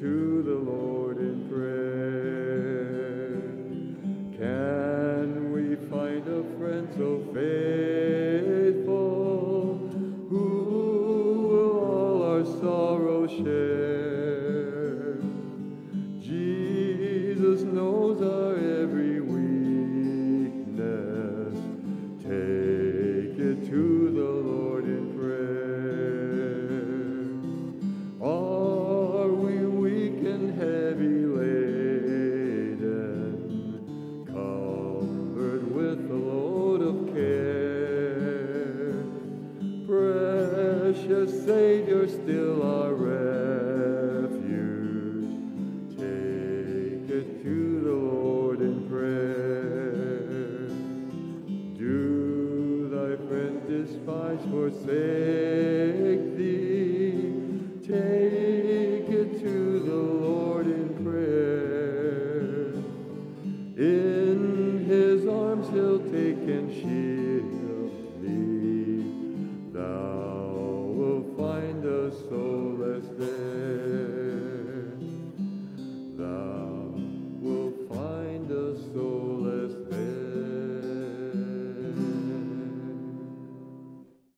to the Lord in prayer. Can we find a friend so faithful who will all our sorrow share? Jesus knows our every weakness. Take it to the Lord in prayer. Are we weak and heavy laden, covered with a load of care? Precious Savior, still our refuge. Take it to the Lord in prayer. Do thy friend despise, forsake thee? Take